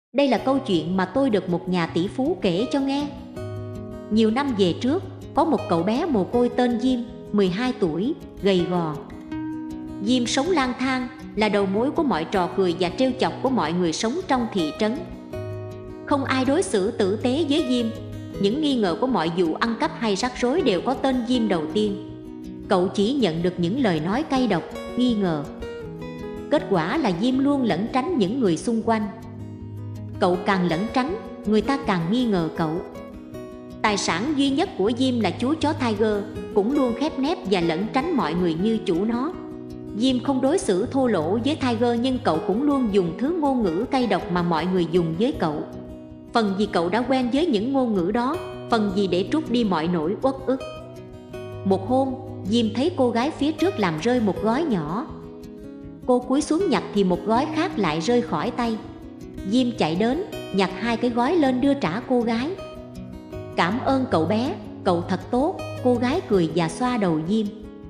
Đây là câu chuyện mà tôi được một nhà tỷ phú kể cho nghe. Nhiều năm về trước, có một cậu bé mồ côi tên Diêm, 12 tuổi, gầy gò. Diêm sống lang thang, là đầu mối của mọi trò cười và trêu chọc của mọi người sống trong thị trấn. Không ai đối xử tử tế với Diêm. Những nghi ngờ của mọi vụ ăn cắp hay rắc rối đều có tên Diêm đầu tiên. Cậu chỉ nhận được những lời nói cay độc, nghi ngờ. Kết quả là Diêm luôn lẩn tránh những người xung quanh. Cậu càng lẩn tránh, người ta càng nghi ngờ cậu. Tài sản duy nhất của Diêm là chú chó Tiger, cũng luôn khép nép và lẩn tránh mọi người như chủ nó. Diêm không đối xử thô lỗ với Tiger, nhưng cậu cũng luôn dùng thứ ngôn ngữ cay độc mà mọi người dùng với cậu. Phần vì cậu đã quen với những ngôn ngữ đó, phần vì để trút đi mọi nỗi uất ức. Một hôm, Diêm thấy cô gái phía trước làm rơi một gói nhỏ. Cô cúi xuống nhặt thì một gói khác lại rơi khỏi tay. Diêm chạy đến, nhặt hai cái gói lên đưa trả cô gái. Cảm ơn cậu bé, cậu thật tốt, cô gái cười và xoa đầu Diêm.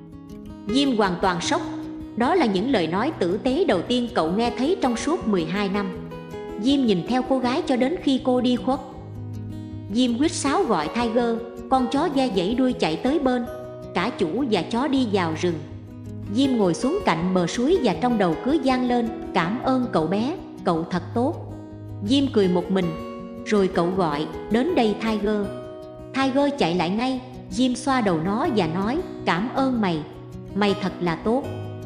Diêm hoàn toàn sốc. Đó là những lời nói tử tế đầu tiên cậu nghe thấy trong suốt 12 năm. Diêm nhìn theo cô gái cho đến khi cô đi khuất. Diêm huýt sáo gọi Tiger, con chó da dãy đuôi chạy tới bên. Cả chủ và chó đi vào rừng. Diêm ngồi xuống cạnh bờ suối và trong đầu cứ vang lên, cảm ơn cậu bé, cậu thật tốt. Diêm cười một mình, rồi cậu gọi, đến đây Tiger. Tiger chạy lại ngay. Diêm xoa đầu nó và nói, cảm ơn mày, mày thật là tốt.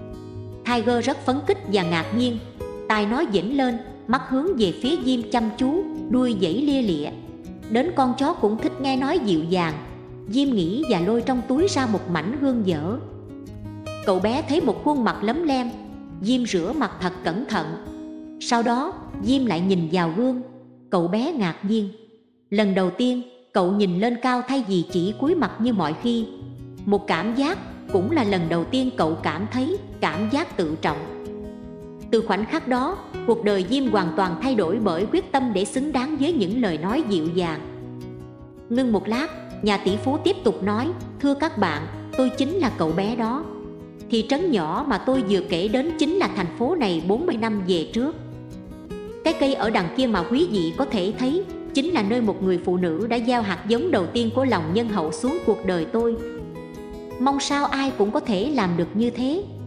Tiger rất phấn khích và ngạc nhiên. Tai nó vểnh lên, mắt hướng về phía Diêm chăm chú, đuôi vẫy lia lịa. Đến con chó cũng thích nghe nói dịu dàng. Diêm nghĩ và lôi trong túi ra một mảnh gương dở. Cậu bé thấy một khuôn mặt lấm lem. Diêm rửa mặt thật cẩn thận. Sau đó, Diêm lại nhìn vào gương. Cậu bé ngạc nhiên. Lần đầu tiên, cậu nhìn lên cao thay vì chỉ cúi mặt như mọi khi. Một cảm giác, cũng là lần đầu tiên cậu cảm thấy cảm giác tự trọng. Từ khoảnh khắc đó, cuộc đời Diêm hoàn toàn thay đổi bởi quyết tâm để xứng đáng với những lời nói dịu dàng. Ngưng một lát, nhà tỷ phú tiếp tục nói, thưa các bạn, tôi chính là cậu bé đó. Thị trấn nhỏ mà tôi vừa kể đến chính là thành phố này 40 năm về trước. Cái cây ở đằng kia mà quý vị có thể thấy chính là nơi một người phụ nữ đã gieo hạt giống đầu tiên của lòng nhân hậu xuống cuộc đời tôi. Mong sao ai cũng có thể làm được như thế.